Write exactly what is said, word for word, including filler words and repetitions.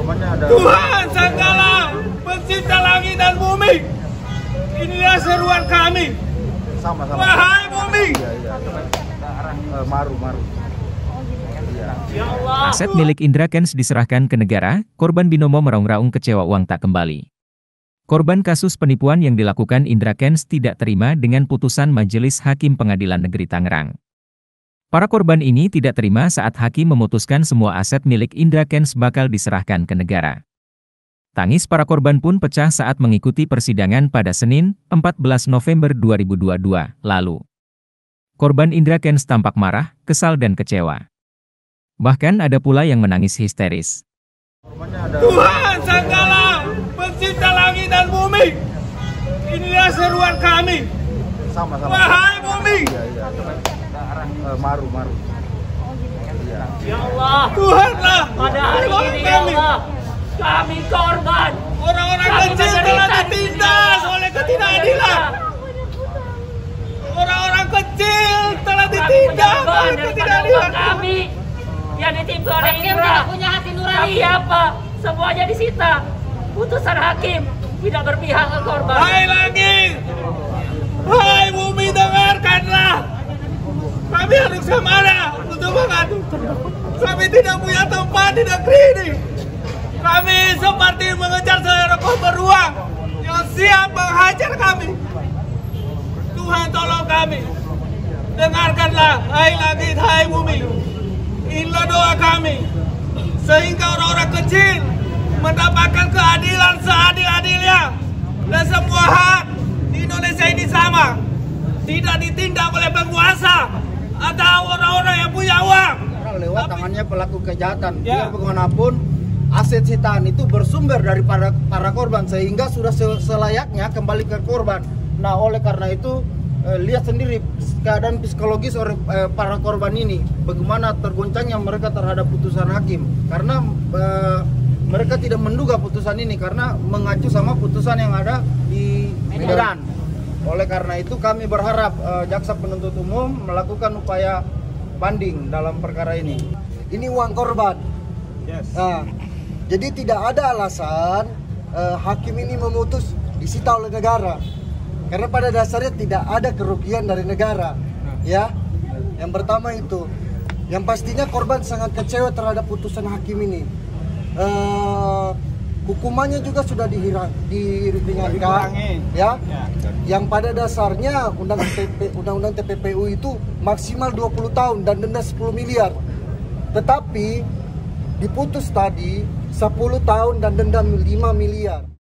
Tuhan Sangkala, pencipta langit dan bumi, inilah seruan kami. Sama-sama. Wahai bumi. Iya, iya. Uh, maru, maru. Ya Allah. Aset milik Indra Kents diserahkan ke negara, korban binomo meraung-raung kecewa uang tak kembali. Korban kasus penipuan yang dilakukan Indra Kents tidak terima dengan putusan Majelis Hakim Pengadilan Negeri Tangerang. Para korban ini tidak terima saat hakim memutuskan semua aset milik Indra Kents bakal diserahkan ke negara. Tangis para korban pun pecah saat mengikuti persidangan pada Senin, empat belas November dua ribu dua puluh dua, lalu. Korban Indra Kents tampak marah, kesal dan kecewa. Bahkan ada pula yang menangis histeris. Tuhan Sangkala, pencipta langit dan bumi, inilah seruan kami. Sama-sama. Wahai bumi. Iya, iya. Uh, maru, maru. Iya. Ya Allah, Tuhanlah, pada hari ini ya Allah, kami korban. Orang-orang Kami kecil telah menderita di ditindas sini. oleh ketidakadilan. Orang-orang kecil telah Kami ditindas menyerahkan oleh daripada ketidakadilan. uang kami yang ditimpa oleh Hakim Indra. tidak punya hati nurani. Tapi apa? Semuanya disita. Putusan hakim tidak berpihak ke korban. Hai langit, hai bumi, dengarkanlah. Kami harus kemana untuk mengadu? Kami tidak punya tempat di negeri ini. Kami seperti mengejar seekor beruang yang siap menghajar kami. Tuhan tolong kami. Dengarkanlah, hai langit, hai bumi. Inilah doa kami. Sehingga orang-orang kecil mendapatkan keadilan seadil-adilnya. Dan semua hak di Indonesia ini sama. Tidak ditindak oleh penguasa atau orang-orang yang punya uang. Lewat tangannya pelaku kejahatan. Ya. Biar bagaimanapun aset sitaan itu bersumber dari para, para korban sehingga sudah selayaknya kembali ke korban. Nah, oleh karena itu eh, lihat sendiri keadaan psikologis orang eh, para korban ini, bagaimana tergoncangnya mereka terhadap putusan hakim karena eh, mereka tidak menduga putusan ini karena mengacu sama putusan yang ada di Medan. Oleh karena itu kami berharap uh, jaksa penuntut umum melakukan upaya banding dalam perkara ini. Ini uang korban. Yes. Nah, jadi tidak ada alasan uh, hakim ini memutus disita oleh negara. Karena pada dasarnya tidak ada kerugian dari negara. Ya. Yang pertama itu. Yang pastinya korban sangat kecewa terhadap putusan hakim ini. Uh, hukumannya juga sudah dihira, diringankan, ya. Yang pada dasarnya undang-undang T P P U itu maksimal dua puluh tahun dan denda sepuluh miliar. Tetapi diputus tadi sepuluh tahun dan denda lima miliar.